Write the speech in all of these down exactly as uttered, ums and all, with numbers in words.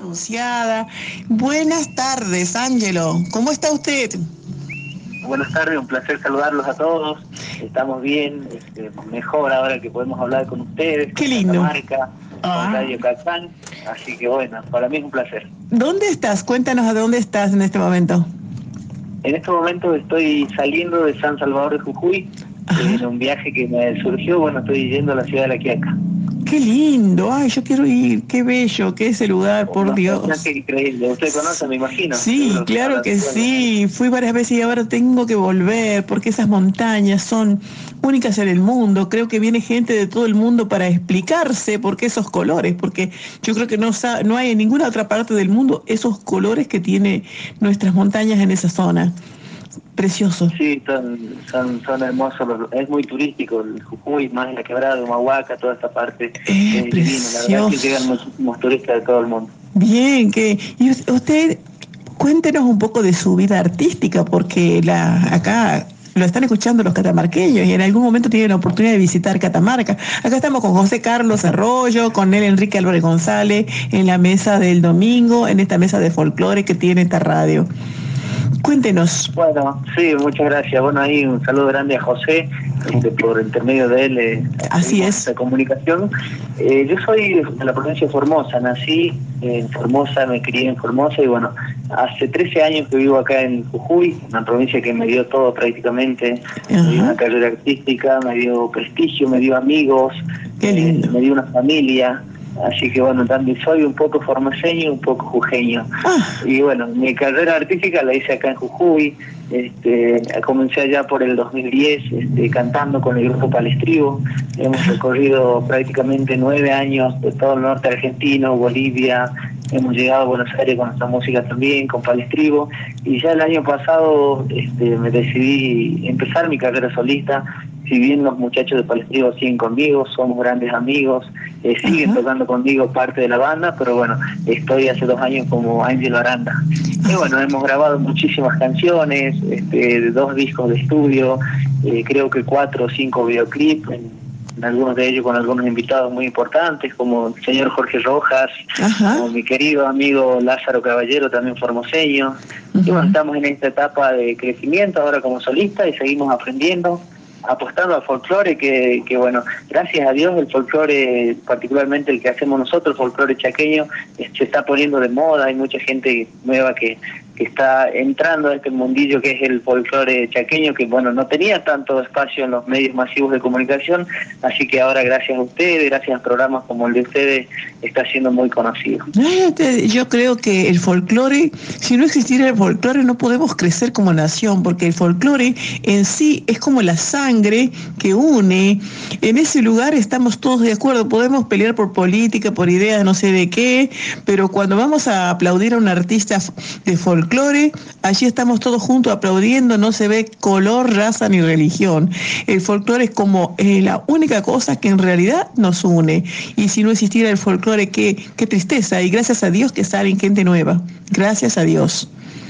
Anunciada. Buenas tardes, Ángelo. ¿Cómo está usted? Buenas tardes, un placer saludarlos a todos. Estamos bien, este, mejor ahora que podemos hablar con ustedes. Qué con lindo. Catamarca, Ah. con Radio Calzán. Así que bueno, para mí es un placer. ¿Dónde estás? Cuéntanos a dónde estás en este momento. En este momento estoy saliendo de San Salvador de Jujuy, Ajá. en un viaje que me surgió. Bueno, estoy yendo a la ciudad de La Quiaca. Qué lindo. Ay, yo quiero ir. Qué bello, qué ese lugar, por Un Dios. paisaje increíble. Usted conoce, me imagino. Sí, Seguro claro habla que de sí. Fui varias veces y ahora tengo que volver porque esas montañas son únicas en el mundo. Creo que viene gente de todo el mundo para explicarse por qué esos colores, porque yo creo que no, sa- no hay en ninguna otra parte del mundo esos colores que tiene nuestras montañas en esa zona. Precioso. Sí, son, son, son hermosos, los- es muy turístico el Jujuy, más en la quebrada de Humahuaca, toda esta parte Es es divino, la verdad que llegan precioso. muchísimos turistas de todo el mundo. Bien, que y us- usted cuéntenos un poco de su vida artística, porque la acá lo están escuchando los catamarqueños y en algún momento tienen la oportunidad de visitar Catamarca. Acá estamos con José Carlos Arroyo, con él Enrique Álvarez González, en la mesa del domingo, en esta mesa de folclore que tiene esta radio. Cuéntenos. Bueno, sí, muchas gracias. Bueno, ahí un saludo grande a José, este, por intermedio de él eh, Así tuvimos es. esta comunicación. Eh, yo soy de la provincia de Formosa, nací en Formosa, me crié en Formosa y bueno, hace trece años que vivo acá en Jujuy, una provincia que me dio todo prácticamente, me dio una Ajá. carrera artística, me dio prestigio, me dio amigos, Qué eh, lindo. me dio una familia. Así que bueno, también soy un poco formoseño y un poco jujeño. Ah, Y bueno, mi carrera artística la hice acá en Jujuy. Este, comencé allá por el dos mil diez este, cantando con el grupo Palestrivo. Hemos recorrido prácticamente nueve años de todo el norte argentino, Bolivia. Hemos llegado a Buenos Aires con nuestra música también, con Palestrivo. Y ya el año pasado este, me decidí empezar mi carrera solista. Si bien los muchachos de Palestrivo siguen conmigo, somos grandes amigos, eh, siguen ajá. tocando conmigo parte de la banda, pero bueno, estoy hace dos años como Ángelo Aranda. Y bueno, hemos grabado muchísimas canciones, este, dos discos de estudio, eh, creo que cuatro o cinco videoclips, en, en algunos de ellos con algunos invitados muy importantes, como el señor Jorge Rojas, Ajá. como mi querido amigo Lázaro Caballero, también formoseño. Y bueno, Ujú. estamos en esta etapa de crecimiento ahora como solista y seguimos aprendiendo, apostando al folclore, que, que bueno, gracias a Dios el folclore, particularmente el que hacemos nosotros, el folclore chaqueño, eh, se está poniendo de moda. Hay mucha gente nueva que, que está entrando a este mundillo que es el folclore chaqueño, que bueno, no tenía tanto espacio en los medios masivos de comunicación, así que ahora gracias a ustedes, gracias a programas como el de ustedes, está siendo muy conocido. Ay, te- Yo creo que el folclore, si no existiera el folclore, no podemos crecer como nación, porque el folclore en sí es como la sangre que une. En ese lugar estamos todos de acuerdo, podemos pelear por política, por ideas, no sé de qué, pero cuando vamos a aplaudir a un artista f- de folclore, allí estamos todos juntos aplaudiendo, no se ve color, raza ni religión. El folclore es como eh, la única cosa que en realidad nos une. Y si no existiera el folclore, qué, qué tristeza. Y gracias a Dios que salen gente nueva. Gracias a Dios.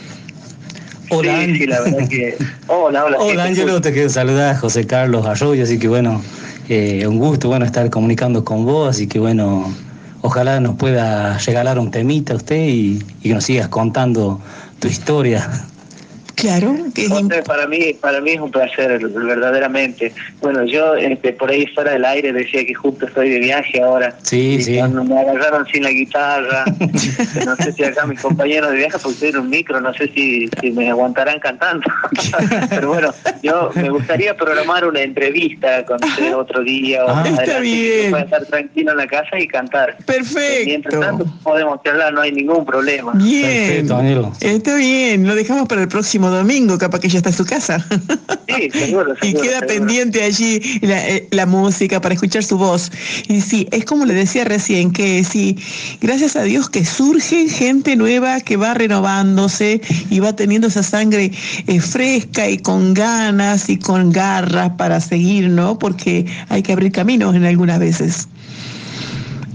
Hola, Sí, sí, la verdad que... Hola, hola. sí, hola te Ángelo, escucho. te quiero saludar, José Carlos Arroyo, así que bueno, eh, un gusto bueno estar comunicando con vos, así que bueno, ojalá nos pueda regalar un temita a usted y, y que nos sigas contando tu historia. Claro, que es José, imp- para mí, para mí es un placer, verdaderamente. Bueno, yo este, por ahí fuera del aire decía que justo estoy de viaje ahora. Sí, Y sí. cuando me agarraron sin la guitarra, este, no sé si acá mis compañeros de viaje, porque estoy en un micro, no sé si, si me aguantarán cantando. Pero bueno, yo me gustaría programar una entrevista con usted otro día o Ah, más está adelante, que yo bien. pueda estar tranquilo en la casa y cantar. Eh, Mientras tanto Perfecto. podemos charlar, no hay ningún problema. Bien. Perfecto, Ángelo. Está bien, lo dejamos para el próximo domingo, capaz que ya está en su casa. Sí, seguro, Y seguro, queda seguro. pendiente allí la, eh, la música para escuchar su voz. Y sí, es como le decía recién, que sí, gracias a Dios que surge gente nueva que va renovándose y va teniendo esa sangre eh, fresca y con ganas y con garras para seguir, ¿no? Porque hay que abrir caminos en algunas veces.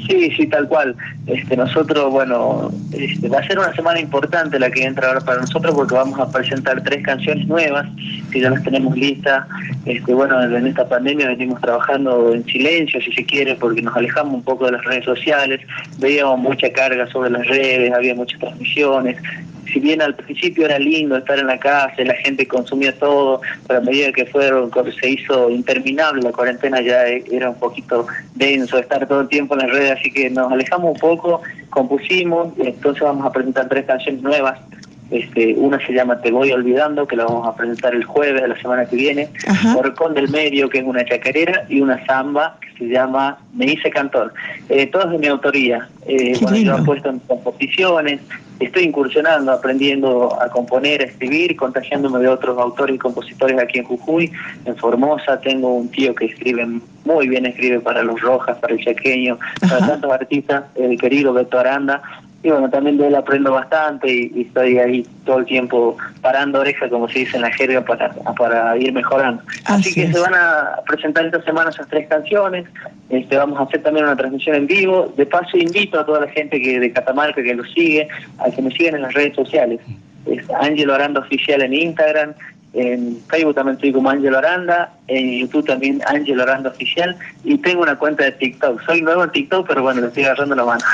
Sí, sí, tal cual. Este, nosotros, bueno, este, va a ser una semana importante la que entra ahora para nosotros porque vamos a presentar tres canciones nuevas que ya las tenemos listas. Este, bueno, en esta pandemia venimos trabajando en silencio, si se quiere, porque nos alejamos un poco de las redes sociales, veíamos mucha carga sobre las redes, había muchas transmisiones. Si bien al principio era lindo estar en la casa, la gente consumía todo, pero a medida que fueron se hizo interminable la cuarentena ya era un poquito denso estar todo el tiempo en las redes, así que nos alejamos un poco, compusimos, entonces vamos a presentar tres canciones nuevas. Este, una se llama Te voy olvidando, que la vamos a presentar el jueves de la semana que viene. Horcón del Medio, que es una chacarera, y una samba que se llama Me hice cantor. Eh, todas de mi autoría. Eh, bueno, yo he puesto en composiciones, estoy incursionando, aprendiendo a componer, a escribir, contagiándome de otros autores y compositores aquí en Jujuy, en Formosa. Tengo un tío que escribe muy bien, escribe para Los Rojas, para El Chaqueño, para Ajá. tantos artistas, el querido Beto Aranda. Y bueno, también de él aprendo bastante y, y estoy ahí todo el tiempo parando oreja, como se dice en la jerga, para, para ir mejorando. Así, Así que es. se van a presentar esta semana esas tres canciones. Este, vamos a hacer también una transmisión en vivo. De paso invito a toda la gente que de Catamarca que lo sigue, a que me sigan en las redes sociales. Es Ángelo Aranda Oficial en Instagram, en Facebook también estoy como Ángelo Aranda, en YouTube también Ángelo Aranda Oficial, y tengo una cuenta de TikTok. Soy nuevo en TikTok, pero bueno, le estoy agarrando la mano.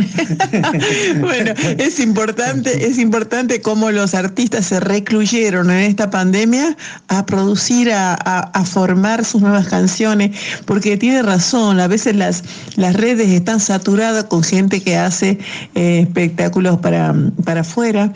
Bueno, es importante, es importante cómo los artistas se recluyeron en esta pandemia a producir, a, a, a formar sus nuevas canciones, porque tiene razón, a veces las, las redes están saturadas con gente que hace eh, espectáculos para, para afuera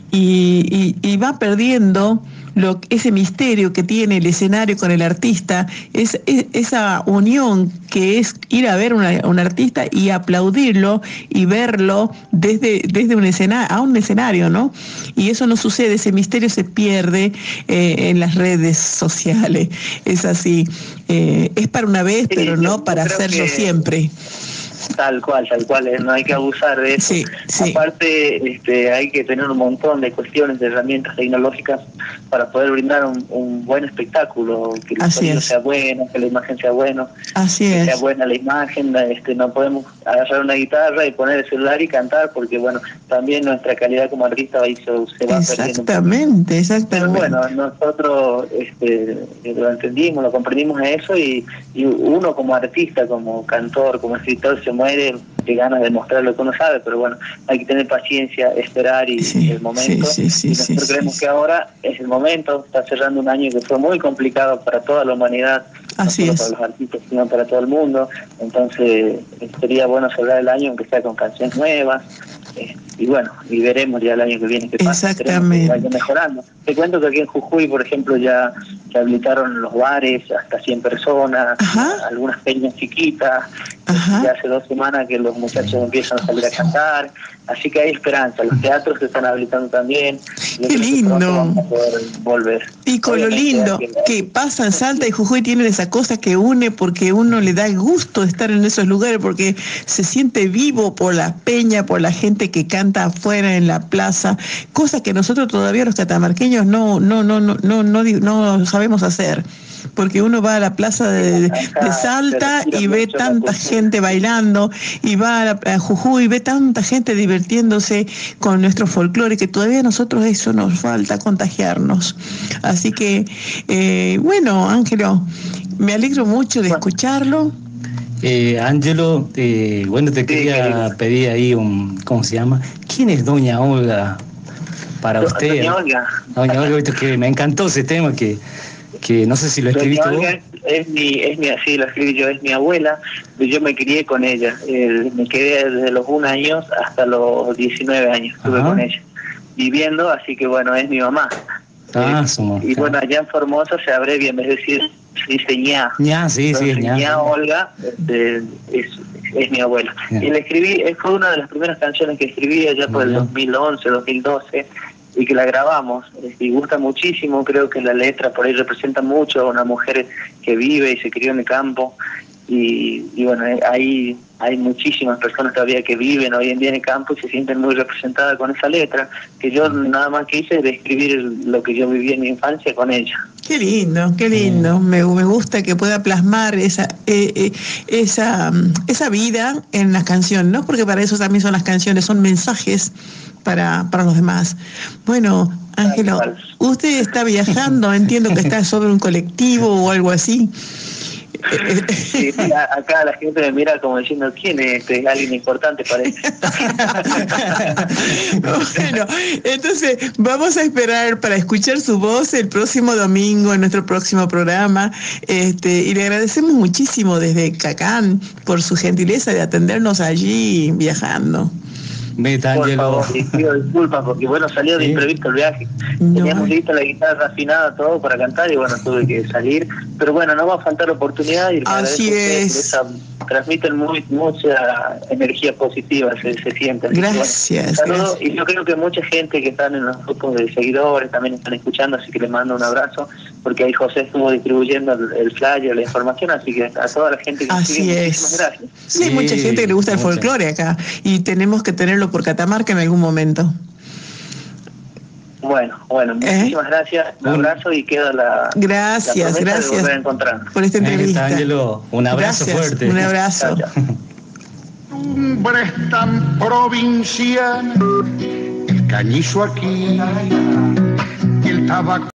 y, y, y va perdiendo Lo, ese misterio que tiene el escenario con el artista, es, es esa unión que es ir a ver a una, un artista y aplaudirlo y verlo desde, desde un escenario, a un escenario, ¿no? Y eso no sucede, ese misterio se pierde eh, en las redes sociales. Es así, eh, es para una vez, sí, pero no para hacerlo que... siempre. Tal cual, tal cual, no hay que abusar de eso. Sí, sí. Aparte, este, hay que tener un montón de cuestiones, de herramientas tecnológicas para poder brindar un, un buen espectáculo, que el sonido sea bueno, que la imagen sea buena, Así que es. sea buena la imagen. Este, no podemos agarrar una guitarra y poner el celular y cantar, porque bueno, también nuestra calidad como artista ahí se, se va perdiendo. Exactamente, exactamente. Pero bueno, nosotros este, lo entendimos, lo comprendimos a eso y, y uno como artista, como cantor, como escritor se muere de ganas de mostrar lo que uno sabe, pero bueno, hay que tener paciencia, esperar y sí, el momento. Sí, sí, sí, y nosotros sí, creemos sí, que ahora es el momento, está cerrando un año que fue muy complicado para toda la humanidad, Así no solo es. para los artistas, sino para todo el mundo. Entonces sería bueno cerrar el año aunque sea con canciones nuevas. Eh, y bueno, y veremos ya el año que viene qué pasa. Exactamente. Que vaya mejorando. Te cuento que aquí en Jujuy, por ejemplo, ya se habilitaron los bares hasta cien personas, Ajá. algunas peñas chiquitas. Ajá. Ya hace dos semanas que los muchachos empiezan a salir a cantar, así que hay esperanza. Los teatros se están habilitando también. Yo Qué creo lindo. Que pronto vamos a poder volver. Y con Obviamente, lo lindo que, que pasa en Salta y Jujuy tienen esa cosa que une, porque uno le da el gusto de estar en esos lugares, porque se siente vivo por la peña, por la gente que canta afuera en la plaza, cosa que nosotros todavía los catamarqueños no, no, no, no, no, no, no sabemos hacer. Porque uno va a la plaza de, de Salta y ve tanta gente bailando, y va a, la, a Jujuy y ve tanta gente divirtiéndose con nuestro folclore, que todavía a nosotros eso nos falta, contagiarnos. Así que, eh, bueno, Ángelo, me alegro mucho de escucharlo. Eh, Ángelo, eh, bueno, te quería sí, pedir ahí un, ¿cómo se llama? ¿Quién es Doña Olga para Do, usted? Doña Olga. Doña Olga, que me encantó ese tema que... que no sé si lo escribiste vos. Es mi, es mi, sí, lo escribí yo, es mi abuela, yo me crié con ella, eh, me quedé desde los un años hasta los diecinueve años, estuve Ajá. con ella viviendo, así que bueno, es mi mamá. Ah, eh, somos, y bueno, allá en Formosa se abrevia, es decir, se dice ña. ña, sí, Entonces, sí, ña. ña Olga este, es, es mi abuela. ña. Y la escribí, fue una de las primeras canciones que escribí allá por el dos mil once, dos mil doce, y que la grabamos, y gusta muchísimo. Creo que la letra por ahí representa mucho a una mujer que vive y se crió en el campo, y, y bueno, eh, ahí hay muchísimas personas todavía que viven hoy en día en el campo y se sienten muy representadas con esa letra, que yo nada más que hice es describir lo que yo viví en mi infancia con ella. Qué lindo, qué lindo. Me, me gusta que pueda plasmar esa eh, eh, esa esa vida en las canciones, ¿no? Porque para eso también son las canciones, son mensajes para, para los demás. Bueno, Ángelo, usted está viajando, entiendo que está sobre un colectivo o algo así. Sí, mira, acá la gente me mira como diciendo, ¿quién es este? Es alguien importante, parece. Bueno, entonces vamos a esperar para escuchar su voz el próximo domingo en nuestro próximo programa. Este, y le agradecemos muchísimo desde Cacán por su gentileza de atendernos allí viajando. Por favor, y pido disculpas porque bueno, salió de imprevisto el viaje. No. Teníamos lista la guitarra afinada, todo para cantar y bueno, tuve que salir. Pero bueno, no va a faltar oportunidad y así es. Esa, transmiten muy, mucha energía positiva, se, se siente. Gracias, bueno, gracias. Y yo creo que mucha gente que están en los grupos de seguidores también están escuchando, así que les mando un abrazo, porque ahí José estuvo distribuyendo el, el flyer, la información, así que a toda la gente que nos así sigue, es. muchísimas gracias. Sí, hay mucha gente que le gusta el mucha. folclore acá y tenemos que tenerlo por Catamarca en algún momento. Bueno, bueno, muchísimas ¿Eh? gracias, un abrazo y queda la gracias, la gracias de volver a encontrar. por esta entrevista. Ángelo, un abrazo gracias, fuerte. Un abrazo. Tumbres tan provinciana, el cañizo aquí y el tabaco.